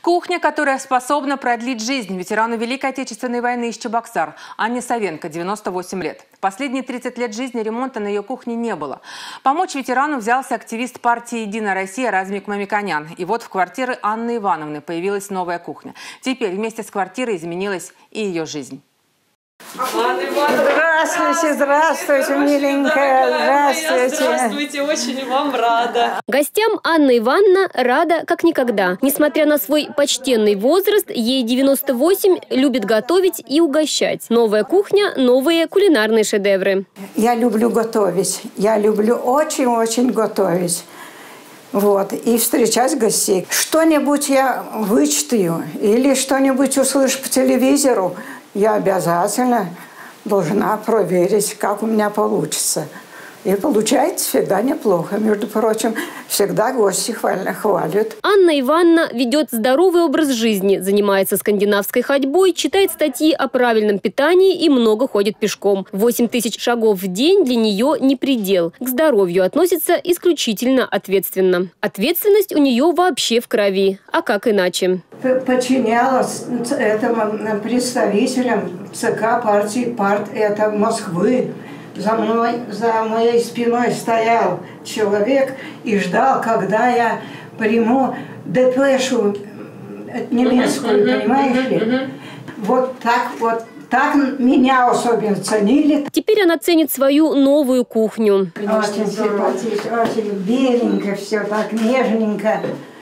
Кухня, которая способна продлить жизнь ветерану Великой Отечественной войны из Чебоксар Анне Савенко, 98 лет. Последние 30 лет жизни ремонта на ее кухне не было. Помочь ветерану взялся активист партии «Единая Россия» Размик Мамиканян. И вот в квартире Анны Ивановны появилась новая кухня. Теперь вместе с квартирой изменилась и ее жизнь. Здравствуйте, здравствуйте, миленькая, здравствуйте. Здравствуйте, очень вам рада. Гостям Анна Ивановна рада как никогда. Несмотря на свой почтенный возраст, ей 98, любит готовить и угощать. Новая кухня, новые кулинарные шедевры. Я люблю готовить, я люблю очень-очень готовить. Вот, и встречать гостей. Что-нибудь я вычитаю или что-нибудь услышу по телевизору, я обязательно должна проверить, как у меня получится. И получается всегда неплохо. Между прочим, всегда гости хвалят. Анна Ивановна ведет здоровый образ жизни, занимается скандинавской ходьбой, читает статьи о правильном питании и много ходит пешком. 8000 шагов в день для нее не предел. К здоровью относится исключительно ответственно. Ответственность у нее вообще в крови. А как иначе? Подчинялась этому представителям ЦК партии это Москвы. За моей спиной стоял человек и ждал, когда я приму депешу немецкую, понимаешь ли? Вот так меня особенно ценили. Теперь она ценит свою новую кухню. Очень симпатично, очень беленько все, так нежненько.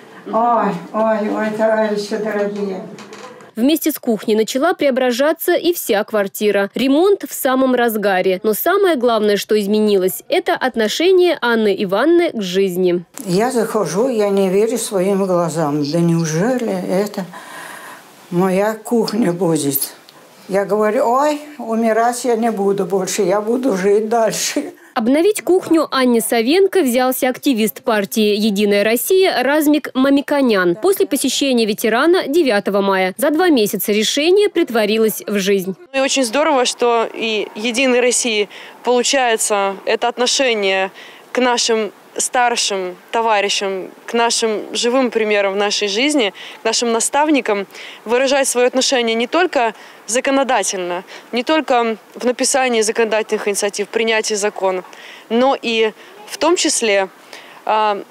Ой, товарищи дорогие. Вместе с кухней начала преображаться и вся квартира. Ремонт в самом разгаре. Но самое главное, что изменилось, это отношение Анны Ивановны к жизни. Я захожу, я не верю своим глазам. Да неужели это моя кухня будет? Я говорю, ой, умирать я не буду больше, я буду жить дальше. Обновить кухню Анне Савенко взялся активист партии «Единая Россия» Размик Мамиканян после посещения ветерана 9 мая. За 2 месяца решение притворилось в жизнь. И очень здорово, что и «Единой России» получается это отношение к нашим старшим товарищам, к нашим живым примерам в нашей жизни, к нашим наставникам, выражать свое отношение не только законодательно, не только в написании законодательных инициатив, принятии закона, но и в том числе помогая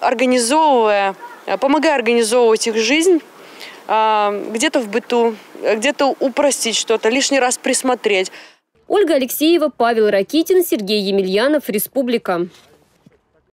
организовывать их жизнь, где-то в быту, где-то упростить что-то, лишний раз присмотреть. Ольга Алексеева, Павел Ракитин, Сергей Емельянов, Республика.